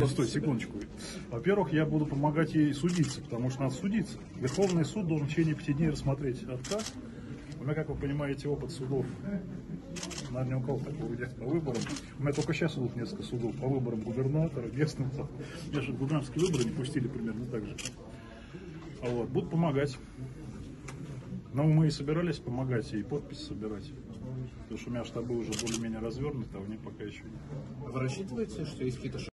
Постой, секундочку. Во-первых, я буду помогать ей судиться, потому что надо судиться. Верховный суд должен в течение 5 дней рассмотреть отказ. У меня, как вы понимаете, опыт судов, наверное, у кого такого нет по выборам. У меня только сейчас идут несколько судов по выборам губернатора, местных. Я же губернаторские выборы не пустили примерно так же. Вот. Буду помогать. Но мы и собирались помогать, и подписи собирать. Потому что у меня штабы уже более-менее развернуты, а у них пока еще нет. Вы рассчитываете, что есть какие-то